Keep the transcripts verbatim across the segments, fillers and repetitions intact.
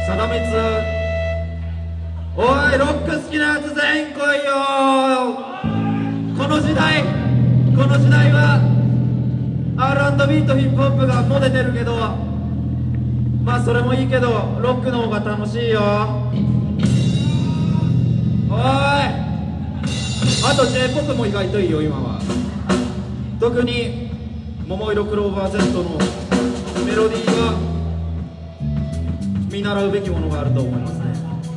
貞光、おいロック好きなやつ全員来いよ。この時代この時代は アールアンドビー とヒップホップがモテてるけど、まあそれもいいけどロックの方が楽しいよ。おい、あと J-ポップ も意外といいよ今は。特に桃色クローバー Z のメロディーは見習うべきものがあると思いますね。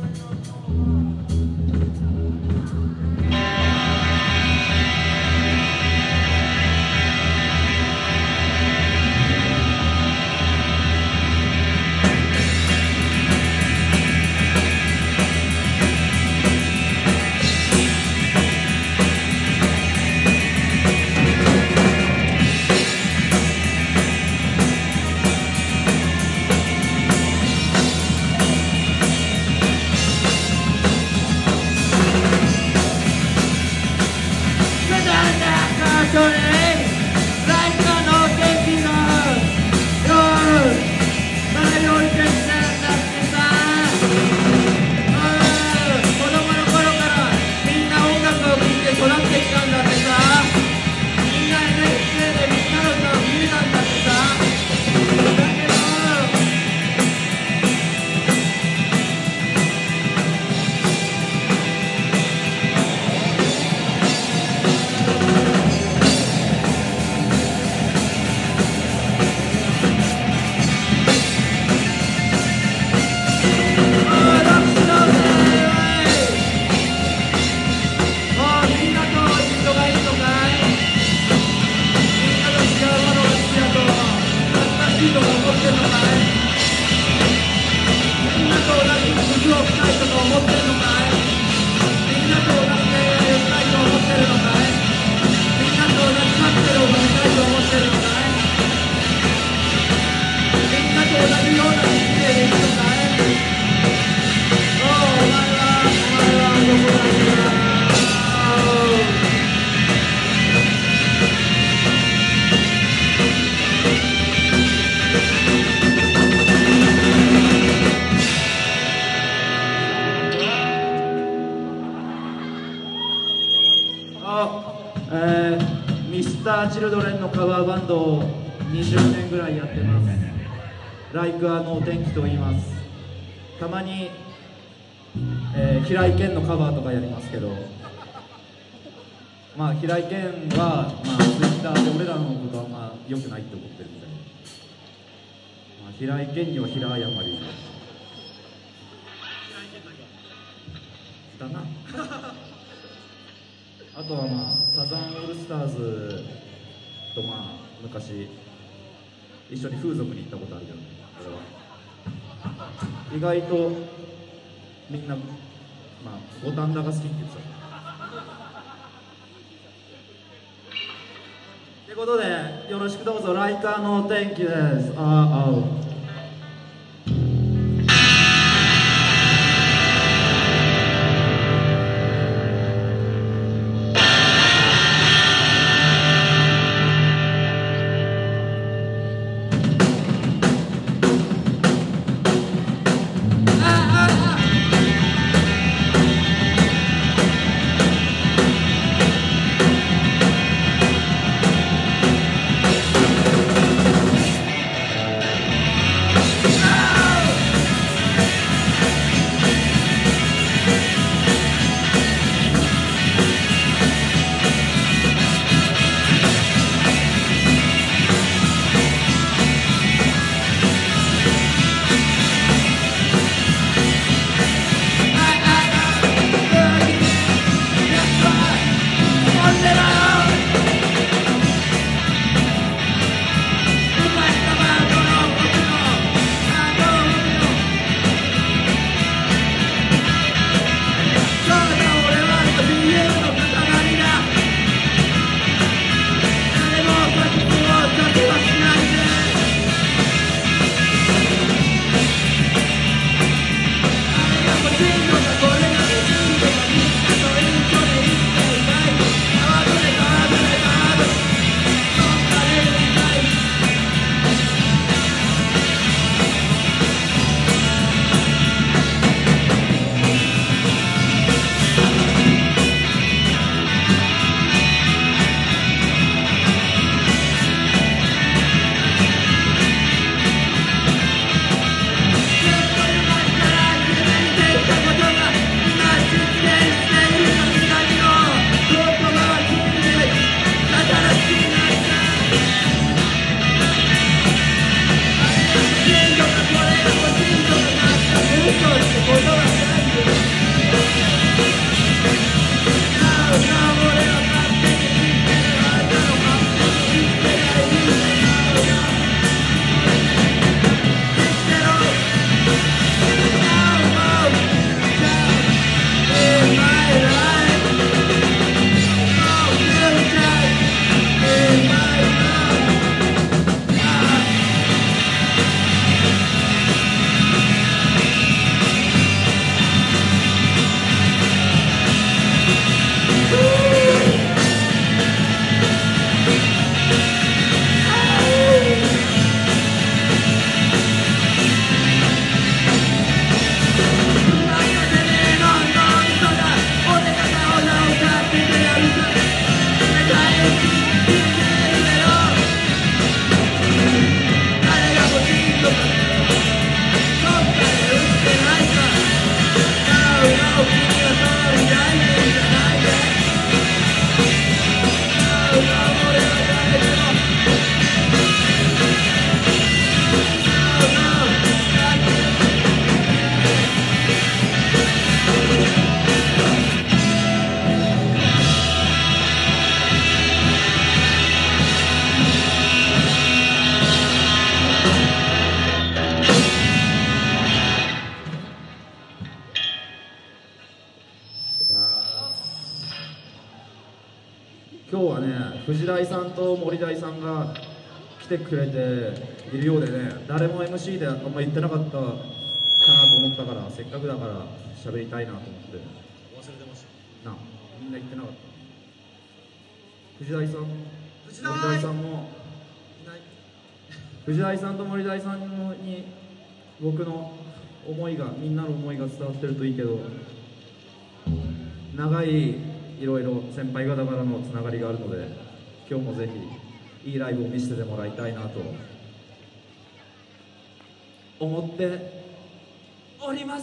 ミスターチルドレンのカバーバンドをにじゅうねんぐらいやってます。ライクあのお天気と言います。たまに、えー、平井堅のカバーとかやりますけど、まあ平井堅は、まあ、ツイッターで俺らのことはまあ良くないって思ってるみたいで、まあ、平井堅には平謝りだなあとはまあサザンオールスターズとまあ昔一緒に風俗に行ったことあるけどね、俺は意外とみんなまあ五反田が好きって言ってた。ということでよろしくどうぞ。ライカーのお天気です。ああ今日はね、藤大さんと森大さんが来てくれているようでね、誰も エムシー であんま言ってなかったかなと思ったから、せっかくだから喋りたいなと思って。 忘れてました。 なあ、みんな言ってなかった。藤大さん、 藤大森大さんもいない。 藤大さんと森大さんに僕の思いが、みんなの思いが伝わってるといいけど、長いいろいろ先輩方からのつながりがあるので、今日もぜひいいライブを見せてもらいたいなと思っております。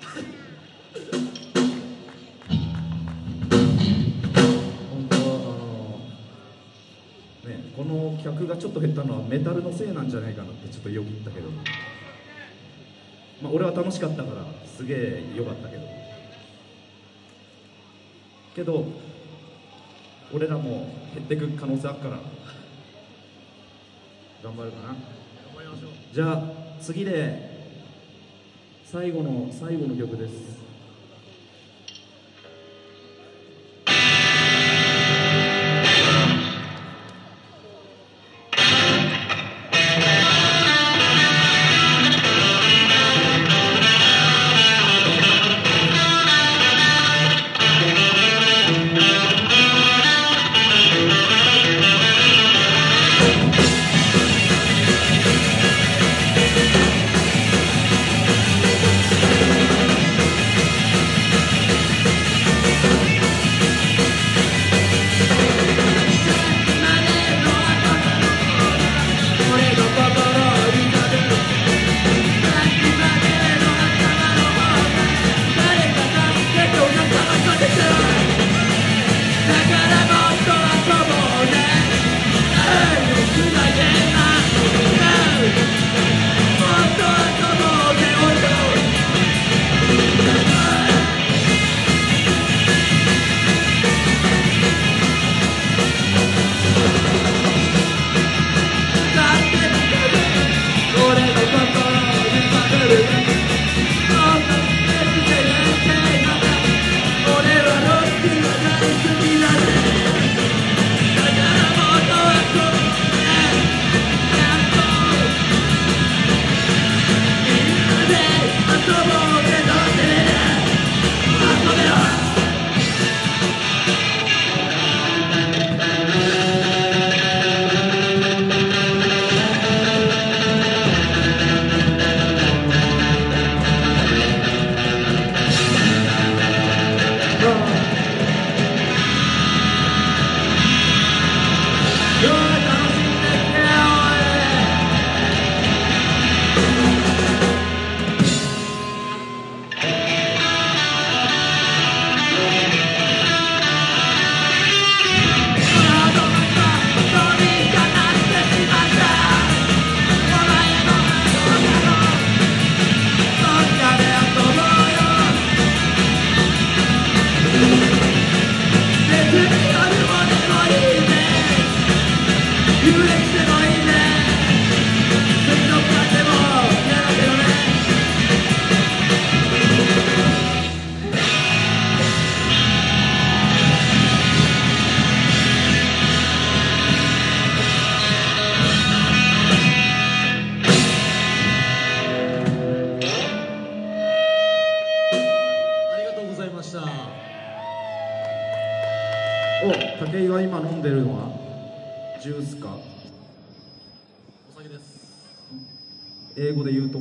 本当はあのね、この客がちょっと減ったのはメタルのせいなんじゃないかなってちょっとよぎったけど、まあ俺は楽しかったからすげえ良かったけどけど俺らも減ってく可能性あるから頑張るかな。 頑張りましょう。 じゃあ次で最後の最後の曲です。お、武井が今飲んでるのはジュースかお酒です。 英語で言うと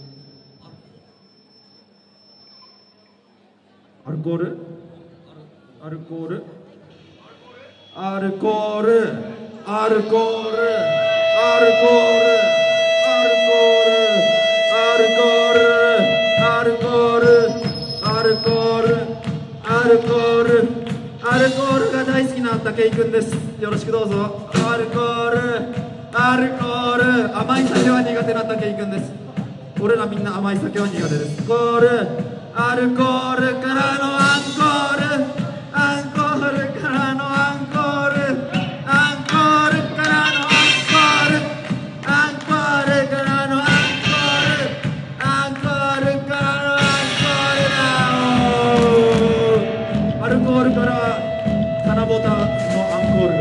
アルコールアルコールアルコールアルコールアルコールアルコールアルコールアルコールアルコールアルコールアルコールが大好きな武井くんです。よろしくどうぞ。アルコールアルコール甘い酒は苦手な武井くんです。俺らみんな甘い酒は苦手です。コールアルコールからのアンコールアンコールからのアンコールアンコールからのアンコールアンコールからのアンコールアンコールからのアンコールだ。アルコールから七夕のアンコール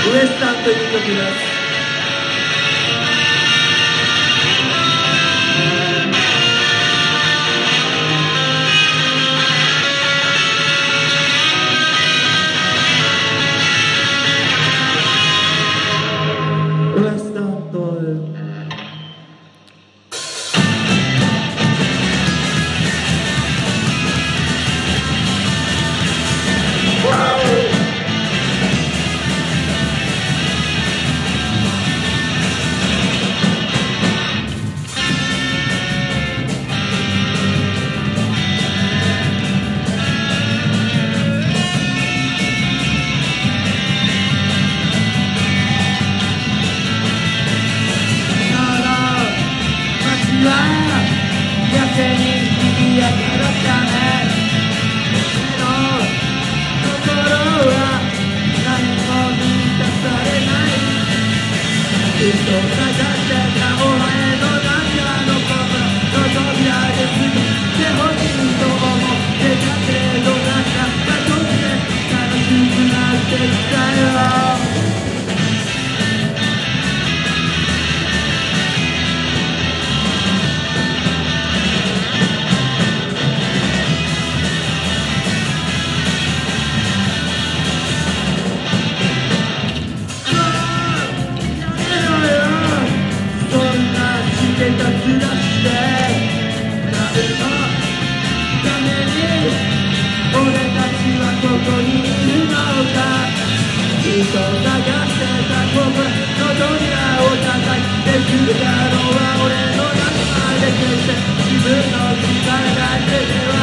ウエスタンという曲です。ウエスタンと自分の力だけでは